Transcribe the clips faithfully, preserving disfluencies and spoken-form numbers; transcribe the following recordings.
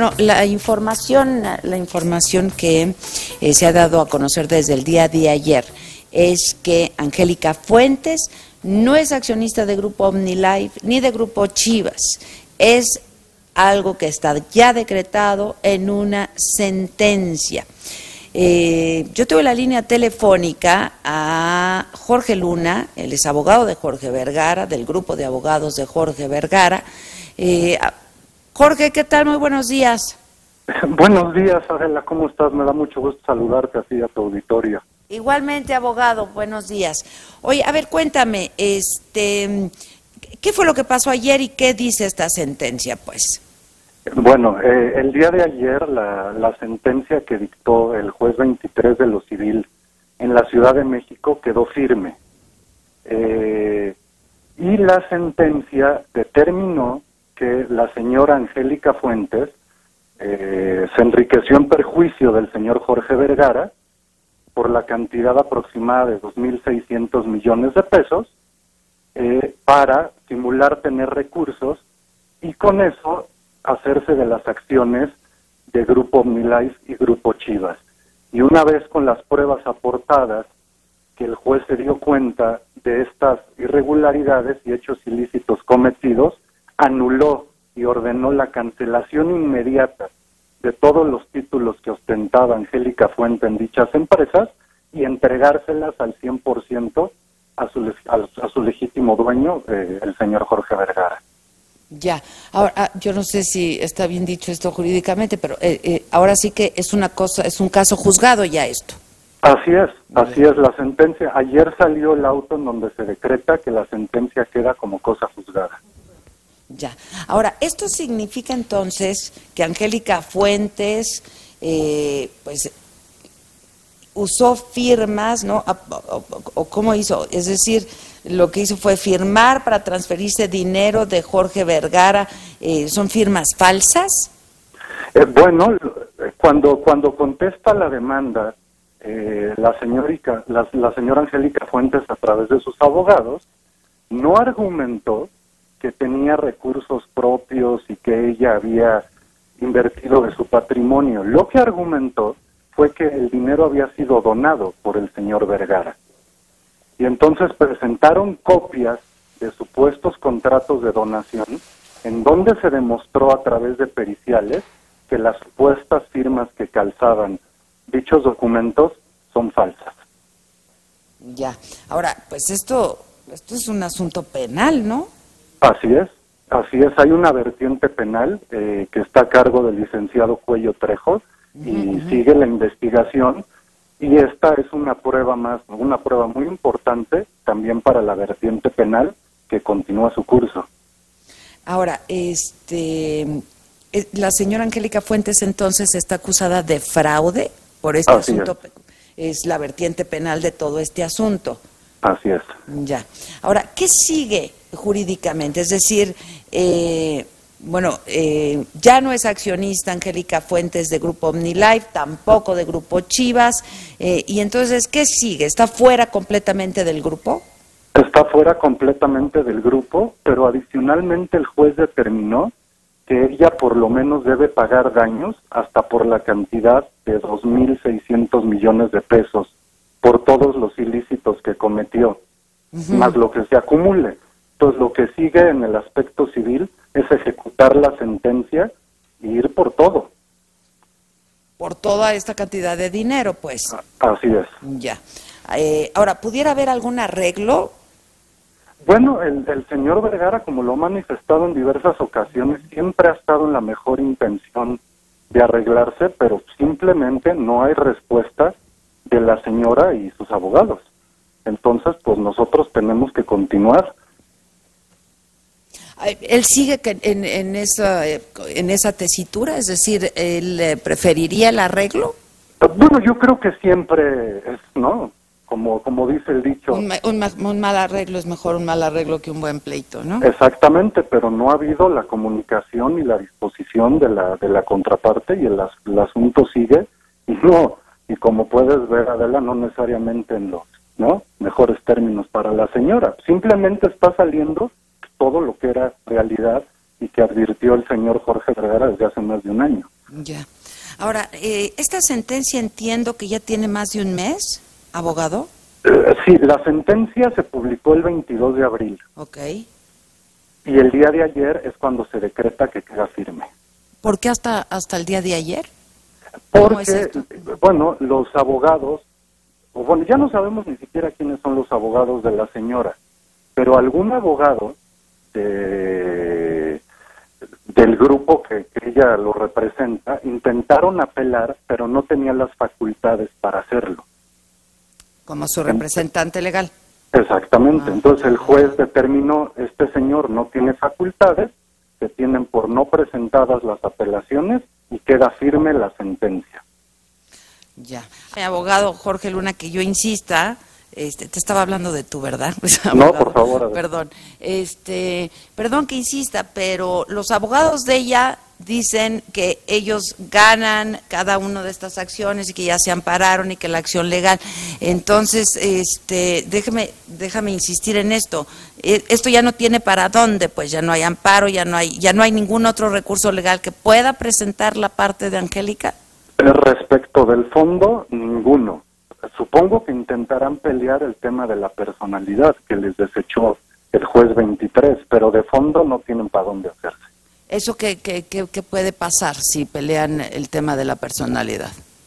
No, la información, la información que eh, se ha dado a conocer desde el día de ayer es que Angélica Fuentes no es accionista de Grupo OmniLife ni de Grupo Chivas. Es algo que está ya decretado en una sentencia. Eh, yo tuve la línea telefónica a Jorge Luna, él es abogado de Jorge Vergara, del grupo de abogados de Jorge Vergara. Eh, Jorge, ¿qué tal? Muy buenos días. Buenos días, Adela, ¿cómo estás? Me da mucho gusto saludarte así a tu auditorio. Igualmente, abogado, buenos días. Oye, a ver, cuéntame, este, ¿qué fue lo que pasó ayer y qué dice esta sentencia, pues? Bueno, eh, el día de ayer la, la sentencia que dictó el juez veintitrés de lo civil en la Ciudad de México quedó firme. Eh, y la sentencia determinó que la señora Angélica Fuentes eh, se enriqueció en perjuicio del señor Jorge Vergara por la cantidad aproximada de dos mil seiscientos millones de pesos eh, para simular tener recursos y con eso hacerse de las acciones de Grupo OmniLife y Grupo Chivas. Y una vez con las pruebas aportadas, que el juez se dio cuenta de estas irregularidades y hechos ilícitos cometidos, anuló y ordenó la cancelación inmediata de todos los títulos que ostentaba Angélica Fuentes en dichas empresas y entregárselas al cien por ciento a su, a, a su legítimo dueño, eh, el señor Jorge Vergara. Ya, ahora yo no sé si está bien dicho esto jurídicamente, pero eh, eh, ahora sí que es una cosa, es un caso juzgado ya esto. Así es, así es la sentencia. Ayer salió el auto en donde se decreta que la sentencia queda como cosa juzgada. Ya. Ahora, ¿esto significa entonces que Angélica Fuentes, eh, pues, usó firmas, ¿no? O, o, o cómo hizo? Es decir, lo que hizo fue firmar para transferirse dinero de Jorge Vergara. Eh, ¿Son firmas falsas? Eh, bueno, cuando cuando contesta la demanda, eh, la señorica, la, la señora Angélica Fuentes, a través de sus abogados, no argumentó que tenía recursos propios y que ella había invertido de su patrimonio. Lo que argumentó fue que el dinero había sido donado por el señor Vergara. Y entonces presentaron copias de supuestos contratos de donación en donde se demostró a través de periciales que las supuestas firmas que calzaban dichos documentos son falsas. Ya. Ahora, pues esto, esto es un asunto penal, ¿no? Así es, así es. Hay una vertiente penal eh, que está a cargo del licenciado Cuello Trejo y uh-huh. sigue la investigación y esta es una prueba más, una prueba muy importante también para la vertiente penal que continúa su curso. Ahora, este, la señora Angélica Fuentes entonces está acusada de fraude por este así asunto, es. es la vertiente penal de todo este asunto. Así es. Ya. Ahora, ¿qué sigue jurídicamente? Es decir, eh, bueno, eh, ya no es accionista Angélica Fuentes de Grupo OmniLife, tampoco de Grupo Chivas, eh, y entonces, ¿qué sigue? ¿Está fuera completamente del grupo? Está fuera completamente del grupo, pero adicionalmente el juez determinó que ella por lo menos debe pagar daños hasta por la cantidad de dos mil seiscientos millones de pesos por todos los ilícitos que cometió, uh-huh. más lo que se acumule. Entonces lo que sigue en el aspecto civil es ejecutar la sentencia y ir por todo. Por toda esta cantidad de dinero, pues. Así es. Ya. Eh, ahora, ¿pudiera haber algún arreglo? Bueno, el, el señor Vergara, como lo ha manifestado en diversas ocasiones, siempre ha estado en la mejor intención de arreglarse, pero simplemente no hay respuesta de la señora y sus abogados. Entonces, pues nosotros tenemos que continuar. ¿Él sigue en, en, esa, en esa tesitura? Es decir, ¿él preferiría el arreglo? Bueno, yo creo que siempre es, ¿no? Como, como dice el dicho. Un, un, un mal arreglo es mejor un mal arreglo que un buen pleito, ¿no? Exactamente, pero no ha habido la comunicación y la disposición de la, de la contraparte y el, el asunto sigue y no... Y como puedes ver, Adela, no necesariamente en los ¿no? mejores términos para la señora. Simplemente está saliendo todo lo que era realidad y que advirtió el señor Jorge Vergara desde hace más de un año. Ya. Ahora, eh, esta sentencia entiendo que ya tiene más de un mes, abogado. Eh, sí, la sentencia se publicó el veintidós de abril. Ok. Y el día de ayer es cuando se decreta que queda firme. ¿Por qué hasta, hasta el día de ayer? ¿Cómo es Porque, esto? bueno, los abogados, o bueno, ya no sabemos ni siquiera quiénes son los abogados de la señora, pero algún abogado de, del grupo que, que ella lo representa intentaron apelar, pero no tenían las facultades para hacerlo. Como su representante legal. Exactamente. Ah, Entonces el ya. juez determinó, este señor no tiene facultades, se tienen por no presentadas las apelaciones y queda firme la sentencia. Ya. Mi abogado Jorge Luna, que yo insista, este, te estaba hablando de tú, ¿verdad? Pues, No, abogado, por favor. a ver. Perdón. Este, perdón que insista, pero los abogados de ella dicen que ellos ganan cada una de estas acciones y que ya se ampararon y que la acción legal. Entonces, este, déjame, déjame insistir en esto. Eh, Esto ya no tiene para dónde, pues ya no hay amparo, ya no hay, ya no hay ningún otro recurso legal que pueda presentar la parte de Angélica. Respecto del fondo, ninguno. Supongo que intentarán pelear el tema de la personalidad que les desechó el juez veintitrés, pero de fondo no tienen para dónde hacerse. ¿Eso qué, qué, qué, qué puede pasar si pelean el tema de la personalidad?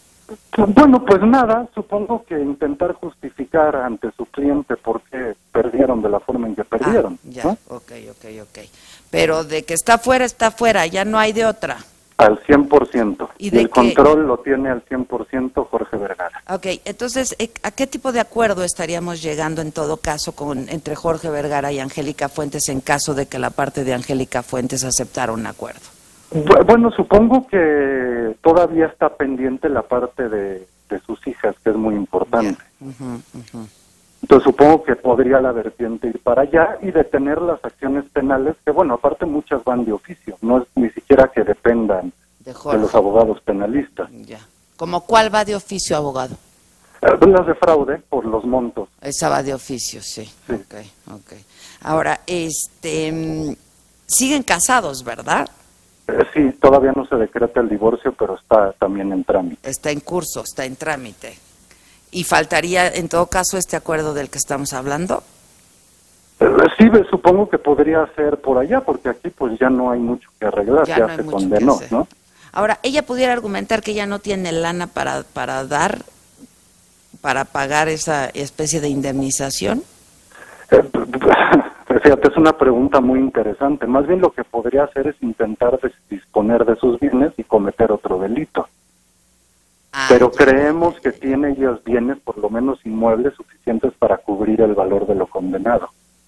Bueno, pues nada, supongo que intentar justificar ante su cliente por qué perdieron de la forma en que perdieron. Ah, ya, ¿no? ok, ok, ok. Pero de que está fuera, está fuera, ya no hay de otra. Al cien por ciento. Y Y, de el que- control lo tiene al cien por ciento Jorge Vergara. Ok, entonces, eh, ¿a qué tipo de acuerdo estaríamos llegando en todo caso con entre Jorge Vergara y Angélica Fuentes en caso de que la parte de Angélica Fuentes aceptara un acuerdo? Bu- Bueno, supongo que todavía está pendiente la parte de, de sus hijas, que es muy importante. Ya, ujú, ujú. Entonces supongo que podría la vertiente ir para allá y detener las acciones penales, que bueno, aparte muchas van de oficio, no es ni siquiera que dependan De de Jorge. los abogados penalistas. Ya. ¿Como cuál va de oficio, abogado? Eh, Las de fraude por los montos. Esa va de oficio, sí. Sí. Ok, ok. Ahora, este, mm, siguen casados, ¿verdad? Eh, sí, todavía no se decreta el divorcio, pero está también en trámite. Está en curso, está en trámite. Y faltaría, en todo caso, este acuerdo del que estamos hablando. Eh, Sí, ve- supongo que podría ser por allá, porque aquí pues ya no hay mucho que arreglar, Ya ya, no hay se mucho que condenó, hacer. ¿no? Ahora, ella pudiera argumentar que ella no tiene lana para, para dar, para pagar esa especie de indemnización. Eh, Fíjate, es una pregunta muy interesante. Más bien lo que podría hacer es intentar des- disponer de sus bienes y cometer otro delito. Ah, Pero ya, creemos ya, que ya. tiene ellos bienes, por lo menos inmuebles, suficientes para cubrir el valor de lo condenado.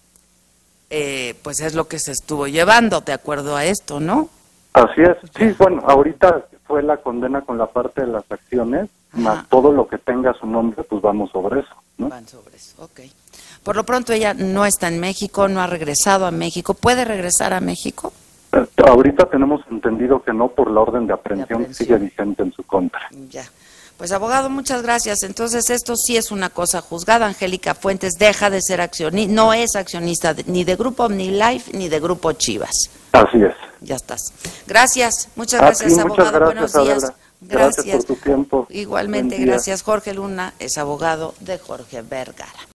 Eh, pues es lo que se estuvo llevando, de acuerdo a esto, ¿no? Así es. Sí, bueno, ahorita fue la condena con la parte de las acciones, Ajá. más todo lo que tenga su nombre, pues vamos sobre eso, ¿no? Van sobre eso, ok. Por lo pronto ella no está en México, no ha regresado a México. ¿Puede regresar a México? Eh, Ahorita tenemos entendido que no por la orden de aprehensión, que aprehensión. sigue vigente en su contra. Ya. Pues abogado, muchas gracias. Entonces esto sí es una cosa juzgada. Angélica Fuentes deja de ser accionista, no es accionista de- ni de Grupo OmniLife ni de Grupo Chivas. Así es. Ya estás. Gracias, muchas A gracias, ti, abogado. muchas gracias, Buenos días. Adela. Gracias por tu tiempo. Igualmente, Buen día. gracias. Jorge Luna es abogado de Jorge Vergara.